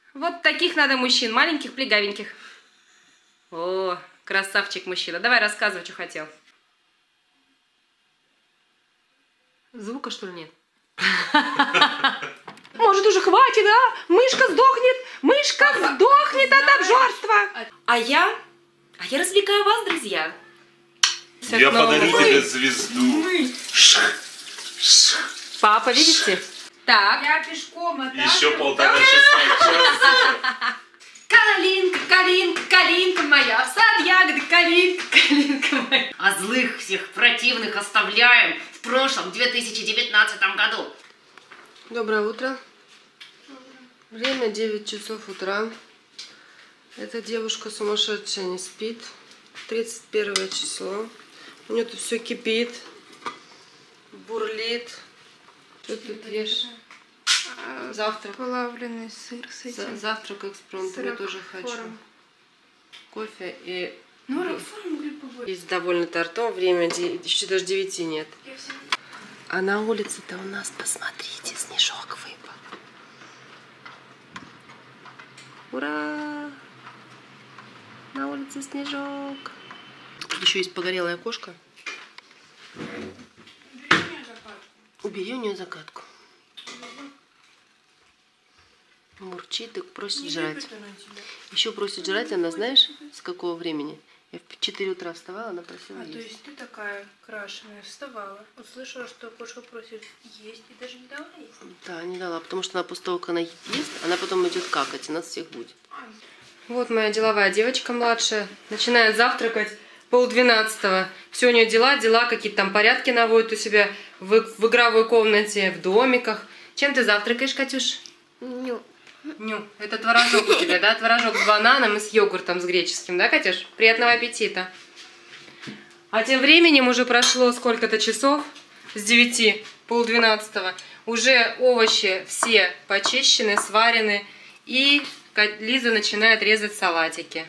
Вот таких надо мужчин, маленьких, плегавеньких. О, красавчик мужчина. Давай рассказывай, что хотел. Звука, что ли, нет? Может, уже хватит, а? Мышка сдохнет! Мышка сдохнет от обжорства! А я развлекаю вас, друзья. Я подарю тебе звезду. Папа, видите? Так. Я пешком, а Еще 1,5 часа. Калинка, калинка, калинка моя, в сад ягоды, калинка, калинка моя. А злых всех противных оставляем в прошлом 2019 году. Доброе утро. Время 9 часов утра. Эта девушка сумасшедшая не спит. 31 число. У нее тут все кипит, бурлит. Что тут ешь? Завтрак. Плавленый сыр с этим. Завтрак экспромт. Я тоже хочу. Кофе и... Ну, рокфор могли побольше. Есть довольно тортом. Время еще даже 9 нет. А на улице-то у нас, посмотрите, снежок выпал. Ура! На улице снежок. Тут еще есть погорелая кошка. Убери у нее закатку. Мурчит и просит жрать. Еще просит жрать, она знаешь, с какого времени? Я в 4 утра вставала, она просила есть. То есть ты такая крашеная вставала, услышала, что кошка просит есть и даже не дала есть? Да, не дала, потому что она после того, как она ест, она потом идет какать, и нас всех будет. Вот моя деловая девочка младшая. Начинает завтракать 11:30. Все у нее дела, какие-то там порядки наводят у себя в игровой комнате, в домиках. Чем ты завтракаешь, Катюш? Ню. Это творожок у тебя, да? Творожок с бананом и с йогуртом, с греческим, да, Катюш? Приятного аппетита. А тем временем уже прошло сколько-то часов, с 9, 11:30. Уже овощи все почищены, сварены. И Лиза начинает резать салатики.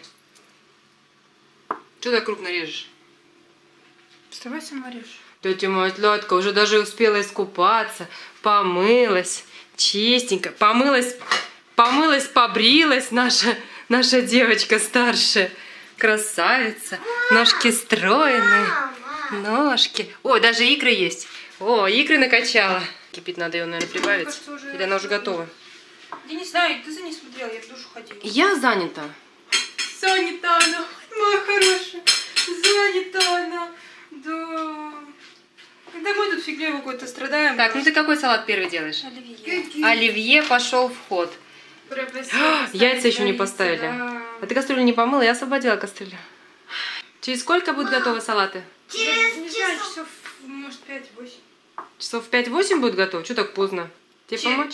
Что ты крупно режешь? Вставай, сама режь. Тетя Матляtka уже даже успела искупаться, помылась, чистенько, помылась, побрилась наша девочка старшая. Красавица, ножки стройные, ножки. О, даже икры есть. О, икры накачала. Кипит, надо ее, наверное, прибавить. Кажется, уже... Или она уже готова? Я не знаю, ты за ней смотрела, я в душу ходила. Я занята. Занята она, моя хорошая. Занята она. Да. Когда мы тут фигней какой-то страдаем. Так, ну ты какой салат первый делаешь? Оливье. Оливье пошел в ход. Яйца еще не поставили. Да. А ты кастрюлю не помыла? Я освободила кастрюлю. Через сколько будут готовы салаты? Не знаю, часов, может, 5-8. Часов в 5-8 будет готов? Что так поздно? Тебе помочь?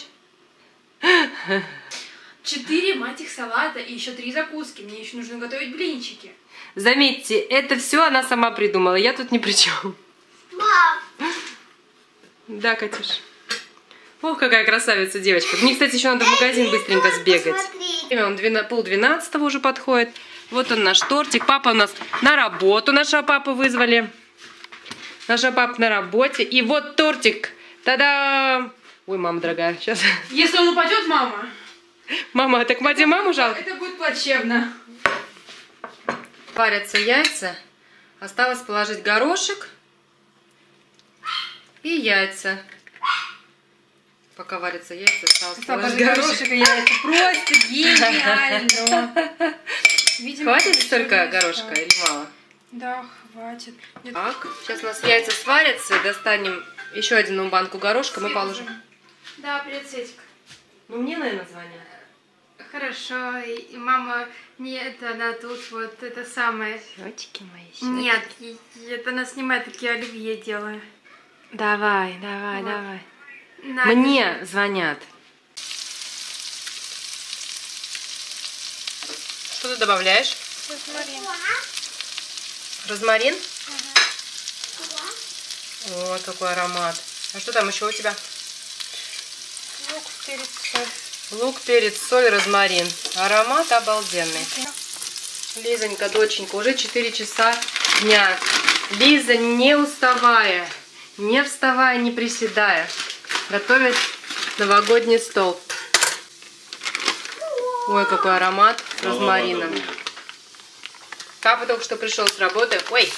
4, мать их, салата и еще 3 закуски. Мне еще нужно готовить блинчики. Заметьте, это все она сама придумала. Я тут ни при чем. Мам! Да, Катюш. Ох, какая красавица девочка. Мне, кстати, еще надо в магазин быстренько сбегать. Время он 11:30 уже подходит. Вот он наш тортик. Папа у нас на работу. Нашего папу вызвали. Наша папа на работе. И вот тортик. Та-дам! Ой, мама дорогая, сейчас. Если он упадет, мама. Мама, так мать и маму жалко. Это будет плачевно. Варятся яйца. Осталось положить горошек и яйца. Пока варятся яйца, осталось положить горошек. И яйца. Просто гениально. Видимо, Хватит столько горошка или мало? Да, хватит. Так, сейчас у нас яйца сварятся. Достанем еще одну банку горошка, мы положим. Да, привет, Светик. Ну, мне, наверное, звонят. Хорошо, и мама, нет, она тут вот, это самое. Щечки мои, щечки. Нет, это она снимает такие оливье делая. Давай. На, Мне звонят. Что ты добавляешь? Розмарин. Розмарин? О, какой аромат. А что там еще у тебя? Лук, перец, соль. Лук, перец, соль, розмарин. Аромат обалденный. Лизонька, доченька, уже 4 часа дня. Лиза, не уставая, не вставая, не приседая, готовит новогодний стол. Ой, какой аромат с Мало розмарином. надо будет. Папа только что пришел с работы. Ой!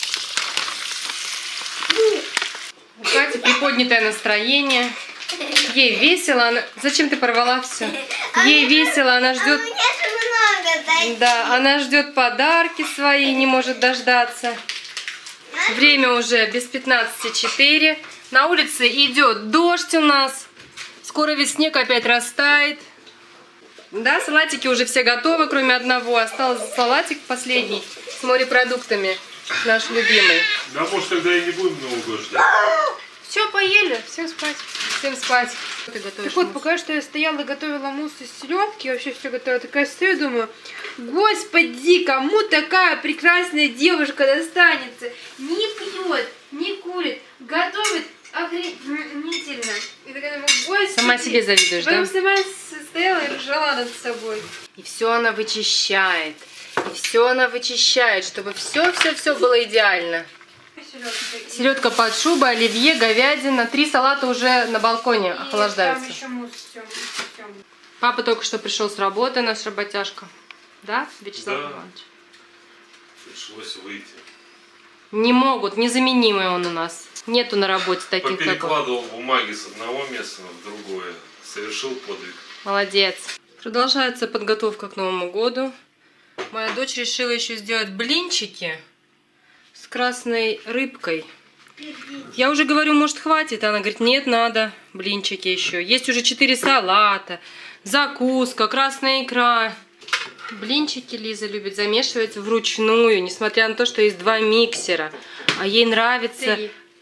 У Кати приподнятое настроение. Ей весело. Она... Зачем ты порвала все? Ей весело, она ждет... Да, она ждет подарки свои, не может дождаться. Время уже без 15:04. На улице идет дождь у нас. Скоро весь снег опять растает. Да, салатики уже все готовы, кроме одного. Остался салатик последний с морепродуктами, наш любимый. Да, может, тогда и не будем много ждать. Все, поели, всем спать. Всем спать. Что ты готовишь? Так вот, пока что я стояла, готовила мусс из селедки, вообще все готовила. Такая стою, думаю, господи, кому такая прекрасная девушка достанется? Не пьет, не курит, готовит охренительно. И такая думаю, господи. Сама себе завидуешь, да? Потом сама стояла и ржала над собой. И все она вычищает. И все она вычищает, чтобы все было идеально. Селедка под шубой, оливье, говядина. 3 салата уже на балконе охлаждаются. Там еще мусс, всё. Папа только что пришел с работы, наш работяжка. Да, Вячеслав Да. Иванович? Пришлось выйти. Не могут, незаменимый он у нас. Нету на работе таких, как он. Поперекладывал бумаги с одного места в другое. Совершил подвиг. Молодец. Продолжается подготовка к Новому году. Моя дочь решила еще сделать блинчики с красной рыбкой. Я уже говорю, может, хватит? Она говорит, нет, надо блинчики еще. Есть уже 4 салата, закуска, красная икра. Блинчики Лиза любит замешивать вручную, несмотря на то, что есть 2 миксера. А ей нравится...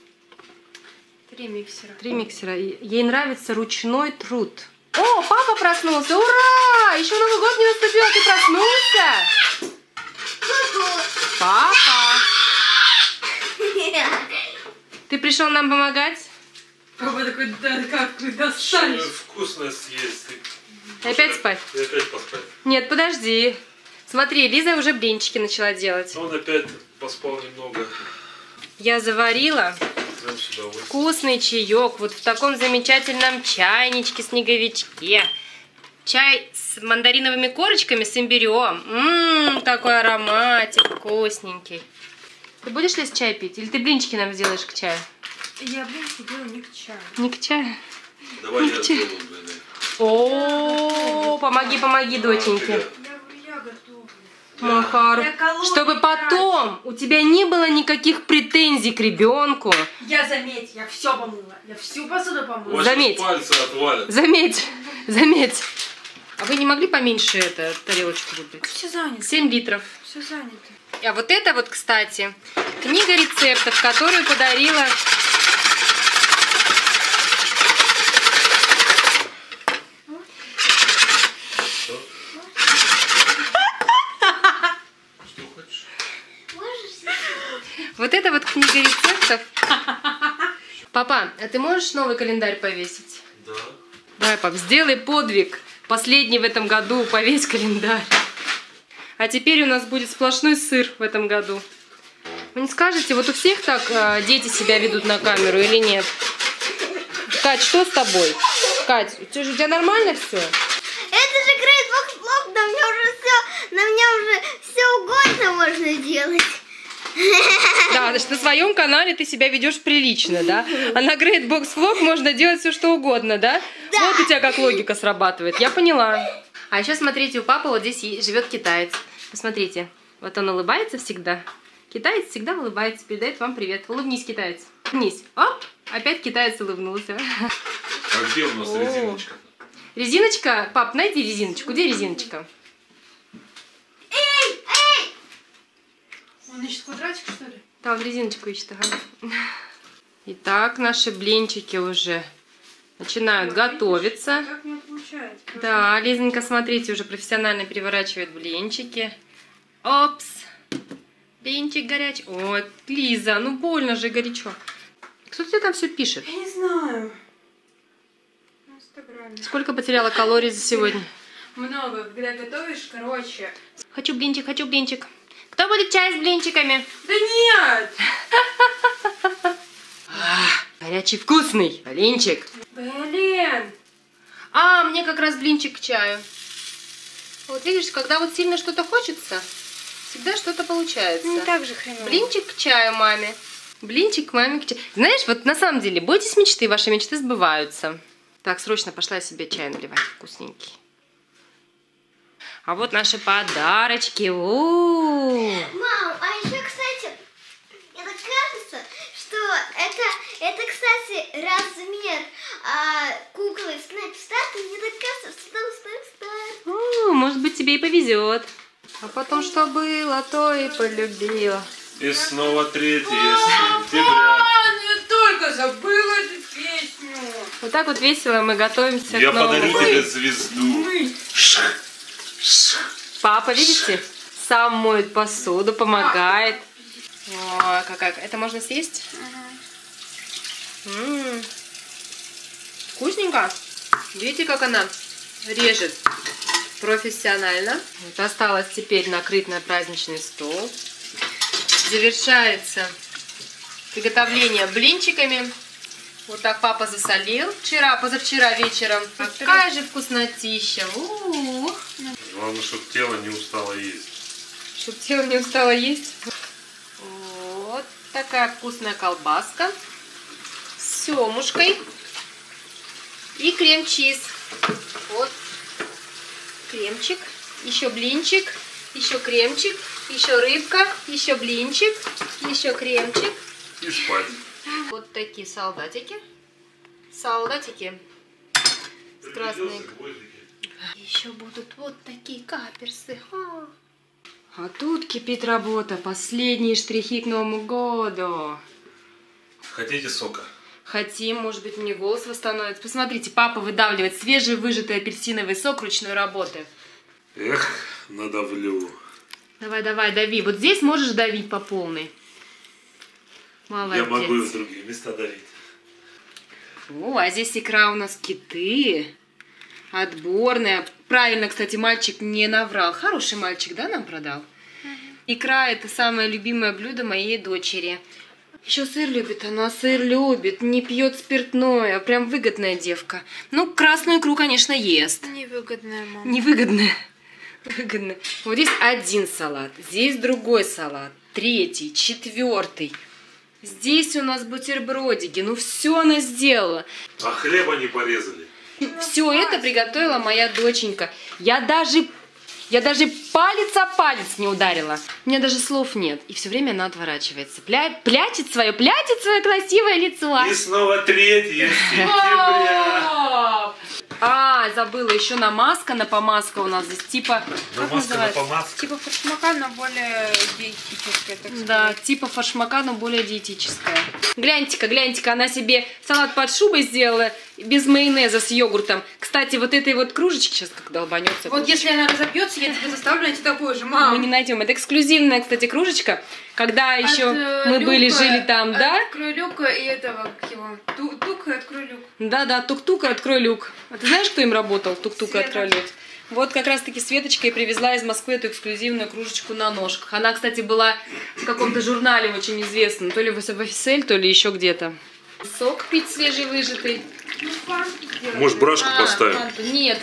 3 миксера. 3 миксера. Ей нравится ручной труд. О, папа проснулся! Ура! Еще Новый год не наступил, а ты проснулся? Папа! Ты пришел нам помогать? Папа такой, да, как вы Что достали. вкусно съесть. И опять спать? И опять поспать. Нет, подожди. Смотри, Лиза уже блинчики начала делать. Он опять поспал немного. Я заварила Прям с удовольствием. вкусный чаек вот в таком замечательном чайничке-снеговичке. Чай с мандариновыми корочками, с имбирем. Какой ароматик вкусненький. Ты будешь, Лиз, чай пить? Или ты блинчики нам сделаешь к чаю? Я, блин, делаю не к чаю. Не к чаю? Давай я сделаю, блин. О, помоги, доченьки. Я готова. Махар, Я колонию чтобы потом у тебя не было никаких претензий к ребенку. Я, заметь, я все помыла. Я всю посуду помыла. Вот Заметь. сейчас пальцы отвалят. Заметь. А вы не могли поменьше тарелочку выбрать? Все занято. 7 литров. Все занято. А вот это вот, кстати, книга рецептов, которую подарила... Что хочешь? Вот это вот книга рецептов. Папа, а ты можешь новый календарь повесить? Да. Давай, пап, сделай подвиг. Последний в этом году, повесь календарь. А теперь у нас будет сплошной сыр в этом году. Вы не скажете, вот у всех так дети себя ведут на камеру или нет? Кать, что с тобой? Кать, у тебя нормально все? Это же Great Vlog, на мне уже все угодно можно делать. Да, значит, на своем канале ты себя ведешь прилично, да? А на Great Box Vlog можно делать все, что угодно, да? Да. Вот у тебя как логика срабатывает, я поняла. А еще смотрите, у папы вот здесь живет китаец. Посмотрите, вот он улыбается всегда. Китаец всегда улыбается, передает вам привет. Улыбнись, китаец. Улыбнись. Оп, опять китаец улыбнулся. А где у нас резиночка? Резиночка? Пап, найди резиночку. Где резиночка? Он ищет квадратик, что ли? Там резиночку ищет, ага. Итак, наши блинчики уже начинают готовиться. Как мне получается? Да, Лизонька, смотрите, уже профессионально переворачивает блинчики. Опс. Блинчик горячий. Ой, Лиза, ну больно же горячо. Кто тебе там все пишет? Я не знаю. В Инстаграме. Сколько потеряла калорий за сегодня? Много. Когда готовишь, короче. Хочу блинчик, хочу блинчик. Кто будет чай с блинчиками? Да нет! Горячий вкусный блинчик. Блин! А, мне как раз блинчик к чаю. Вот видишь, когда вот сильно что-то хочется, всегда что-то получается. Не так же хреново. Блинчик к чаю маме. Блинчик к маме к чаю. Знаешь, вот на самом деле, бойтесь мечты, ваши мечты сбываются. Так, срочно пошла я себе чай наливать вкусненький. А вот наши подарочки. Мам, а еще, кстати, это кажется, что это, кстати, размер куклы в Снэпстаре. Мне так кажется, что там Снэпстар. Может быть, тебе и повезет. А потом, что было, то и полюбила. И снова 3 сентября. Я только забыла эту песню. Вот так вот весело мы готовимся Я к Новому подарю году. тебе звезду. Папа, видите, сам моет посуду, помогает. О, какая. Это можно съесть? Вкусненько. Видите, как она режет профессионально. Вот осталось теперь накрыть на праздничный стол. Завершается приготовление блинчиками. Вот так папа засолил позавчера вечером. Какая же вкуснотища. Главное, чтобы тело не устало есть. Чтобы тело не устало есть. Вот такая вкусная колбаска с семушкой и крем-чиз. Вот кремчик, еще блинчик, еще кремчик, еще рыбка, еще блинчик, еще кремчик. И спать. Вот такие солдатики. Солдатики с красной. Еще будут вот такие каперсы. А тут кипит работа. Последние штрихи к Новому году. Хотите сока? Хотим, может быть, мне голос восстановится. Посмотрите, папа выдавливает свежевыжатый апельсиновый сок ручной работы. Эх, надавлю. Давай, давай, дави. Вот здесь можешь давить по полной. Молодец. Я могу и в другие места давить. О, а здесь икра у нас киты. Отборная. Правильно, кстати, мальчик не наврал. Хороший мальчик, да, нам продал? Икра — это самое любимое блюдо моей дочери. Еще сыр любит, она сыр любит, не пьет спиртное, прям выгодная девка. Ну, красную икру, конечно, ест. Невыгодная, мама. Невыгодная. Выгодно. Вот здесь один салат, здесь другой салат, третий, четвертый. Здесь у нас бутербродики. Ну, все она сделала. А хлеба не порезали. Все это приготовила моя доченька. Я даже палец о палец не ударила. У меня даже слов нет. И все время она отворачивается. Плятит свое красивое лицо. И снова 3 сентября. А, забыла, еще намазка на помазка у нас здесь. Типа, как Намазка на называется? помазка. Типа фаршмака, но более диетическая, так сказать. Да, типа фаршмака, но более диетическая. Гляньте-ка, она себе салат под шубой сделала, без майонеза с йогуртом. Кстати, вот этой вот кружечки, сейчас как долбанется. Вот если она разобьется, я тебе заставлю найти такую же, мам. Мы не найдем. Это эксклюзивная, кстати, кружечка. Когда еще мы жили там, да? Открой люк и этого, как его, тук и открой люк. Да, тук-тук и открой люк. А ты знаешь, кто им работал? Тук-тук и открой люк. Вот как раз-таки Светочка и привезла из Москвы эту эксклюзивную кружечку на ножках. Она, кстати, была в каком-то журнале очень известном. То ли в СФСЛ, то ли еще где-то. Сок пить свежевыжатый. Может, брашку поставим? Фанту. Нет.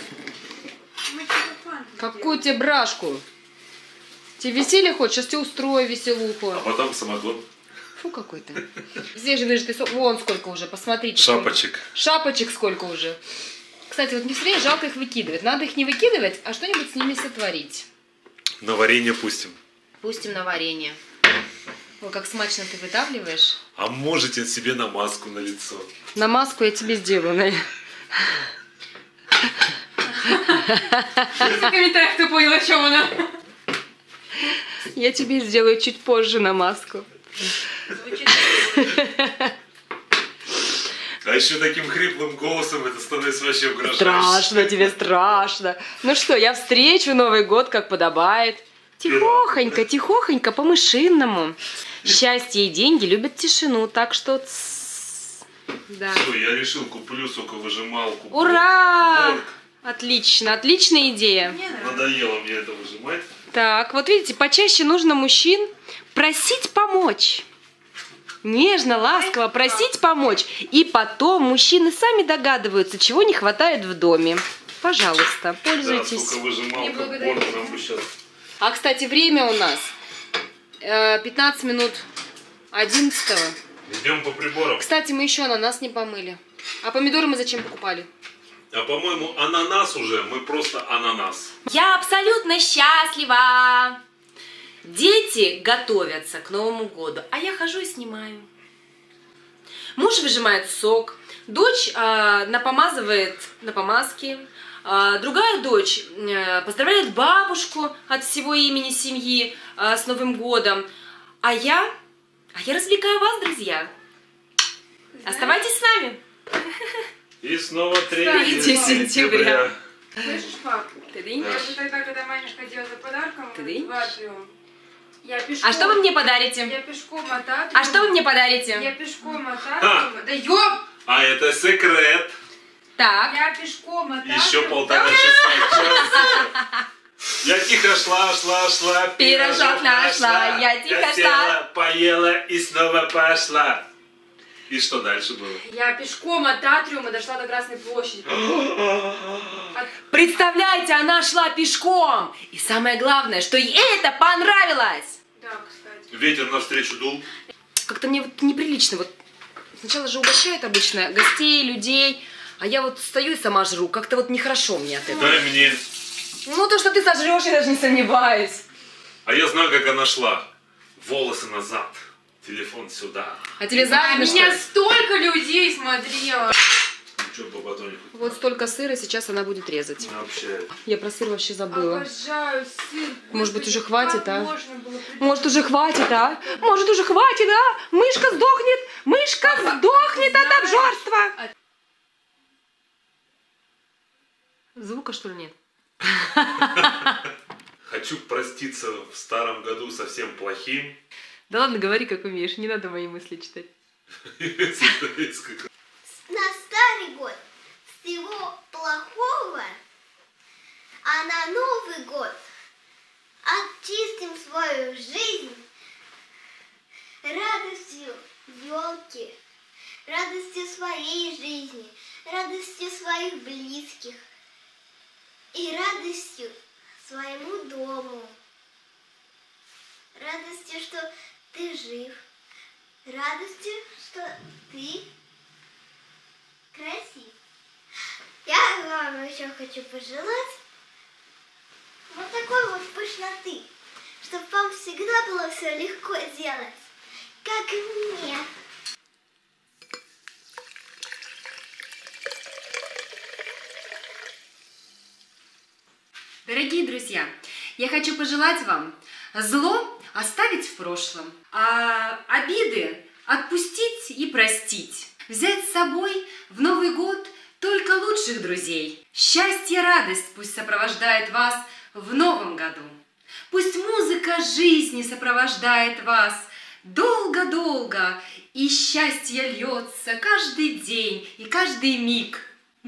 Какую тебе брашку? Тебе веселье хочешь? Сейчас тебе устрою веселуху. А потом самогон. Фу, какой-то. Свежевыжатый сок. Вон сколько уже, посмотрите. Шапочек. Шапочек сколько уже. Кстати, вот мне все время жалко их выкидывать. Надо их не выкидывать, а что-нибудь с ними сотворить. На варенье пустим. Пустим на варенье. Ой, как смачно ты выдавливаешь. А можете себе намазку на лицо. Намазку я тебе сделаю, наверное. В комментариях кто понял, о чем она. Я тебе сделаю чуть позже намазку. А еще таким хриплым голосом это становится вообще угрожающе. Страшно тебе, страшно. Ну что, я встречу Новый год, как подобает. Тихохонько, тихохонько, по-мышиному. Счастье и деньги любят тишину, так что... Да. Все, я решил, куплю соковыжималку. Ура! Борг. Отлично, отличная идея. Надоело мне это выжимать. Так, вот видите, почаще нужно мужчин просить помочь. Нежно, ласково просить помочь. И потом мужчины сами догадываются, чего не хватает в доме. Пожалуйста, Да, пользуйтесь. сука, выжималка, Не благодарите. борт нам бы сейчас. А, кстати, время у нас 15 минут 11. Идем по приборам. Кстати, мы еще ананас не помыли. А помидоры мы зачем покупали? А по-моему, ананас уже, мы просто ананас. Я абсолютно счастлива. Дети готовятся к Новому году, а я хожу и снимаю. Муж выжимает сок, дочь напомазывает на помазки, другая дочь поздравляет бабушку от всего имени семьи с Новым годом, а я развлекаю вас, друзья. Оставайтесь с нами. И снова 3 3 сентября. Слышишь, пап? Тыдынь. Я же тогда, когда Маня ходила за подарком, Ты? в Атриум, я пешком... А что вы мне подарите? Я пешком от Атриума... А что вы мне подарите? Я пешком от Атриума... Да ёп! А это секрет. Так. Я пешком от Атриума... Еще 1,5 часа. Я тихо шла, Пирожок нашла, я тихо села, поела и снова пошла. И что дальше было? Я пешком от Атриума дошла до Красной площади. Представляете, она шла пешком. И самое главное, что ей это понравилось. Да, кстати. Ветер навстречу дул. Как-то мне вот неприлично. Вот сначала же угощают обычно гостей, людей, а я вот стою и сама жру. Как-то вот нехорошо мне от этого. Дай мне. Ну, то, что ты сожрешь, я даже не сомневаюсь. А я знаю, как она шла. Волосы назад, телефон сюда. А тебе А завидно, что меня ли? столько людей смотрело. Ну что, по батонику? Вот столько сыра, сейчас она будет резать. Вообще. Я про сыр вообще забыла. Обожаю сыр. Может быть, Господи, уже хватит, как а? можно было придумать? Может, уже хватит, а? Может, уже хватит, а? Мышка сдохнет! Мышка сдохнет от обжорства! Звука, что ли, нет? Хочу проститься в старом году со всем плохим. Да ладно, говори, как умеешь, не надо мои мысли читать. На Старый год всего плохого, а на Новый год очистим свою жизнь радостью елки, радостью своей жизни, радостью своих близких и радостью своему дому, радостью, что ты жив, радостью, что ты красив. Я вам еще хочу пожелать вот такой вот пышноты, чтобы вам всегда было все легко делать, как и мне. Дорогие друзья, я хочу пожелать вам зло оставить в прошлом, а обиды отпустить и простить. Взять с собой в Новый год только лучших друзей. Счастье и радость пусть сопровождает вас в Новом году. Пусть музыка жизни сопровождает вас долго-долго, и счастье льется каждый день и каждый миг.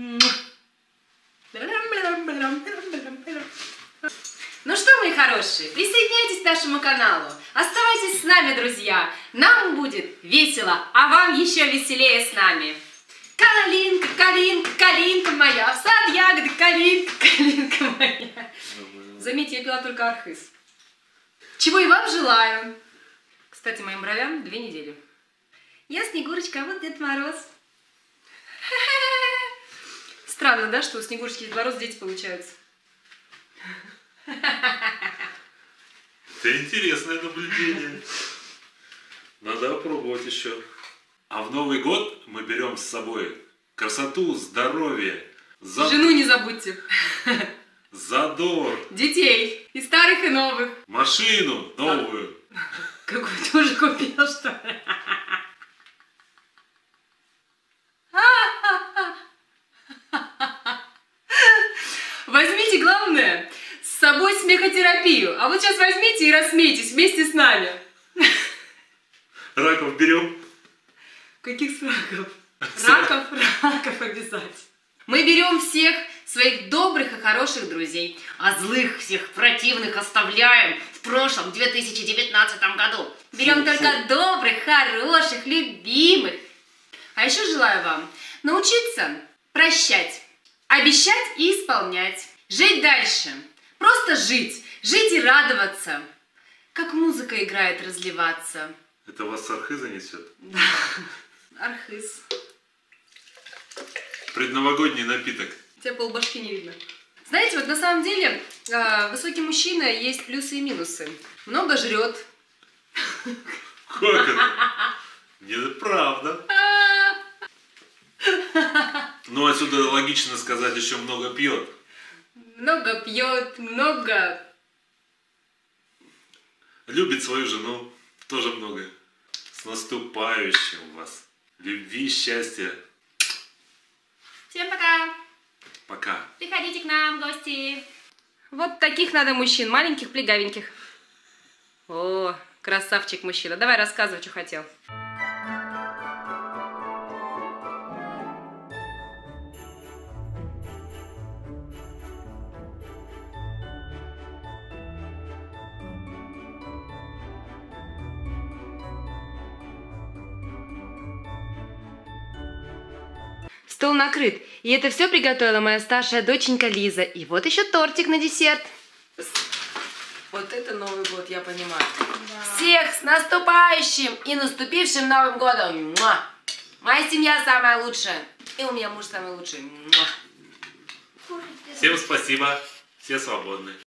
Ну что, мои хорошие, присоединяйтесь к нашему каналу, оставайтесь с нами, друзья, нам будет весело, а вам еще веселее с нами. Калинка, калинка, калинка моя, в сад ягоды, калинка, калинка моя. Заметьте, я пила только архыз. Чего и вам желаю. Кстати, моим бровям 2 недели. Я Снегурочка, а вот Дед Мороз. Странно, да, что у Снегурочки и Дед Мороз дети получаются. Это интересное наблюдение. Надо опробовать еще. А в Новый год мы берем с собой красоту, здоровье, Жену не забудьте. задор, Детей. И старых, и новых. машину новую. Какую ты уже купил, что ли? Возьмите, главное, с собой смехотерапию. А вот сейчас возьмите и рассмейтесь вместе с нами. Раков берем. Каких раков? Раков обязательно. Мы берем всех своих добрых и хороших друзей, А злых всех противных оставляем в прошлом 2019 году. берем только добрых, хороших, любимых. А еще желаю вам научиться прощать Обещать и исполнять. Жить дальше. Просто жить. Жить и радоваться. Как музыка играет, разливаться. Это вас с архы занесет? Да. Архыз. Предновогодний напиток. У тебя полбашки не видно. Знаете, вот на самом деле высокий мужчина есть плюсы и минусы. Много жрет. Как это? Неправда. Ну, отсюда логично сказать, еще много пьет. Много пьет, много... Любит свою жену. Тоже много. С наступающим вас. Любви, счастья. Всем пока! Пока. Приходите к нам в гости. Вот таких надо мужчин, маленьких, плегавеньких. О, красавчик мужчина. Давай рассказывай, что хотел. Стол накрыт. И это все приготовила моя старшая доченька Лиза. И вот еще тортик на десерт. Вот это Новый год, я понимаю. Да. Всех с наступающим и наступившим Новым годом. Муа! Моя семья самая лучшая. И у меня муж самый лучший. Муа! Всем спасибо. Все свободны.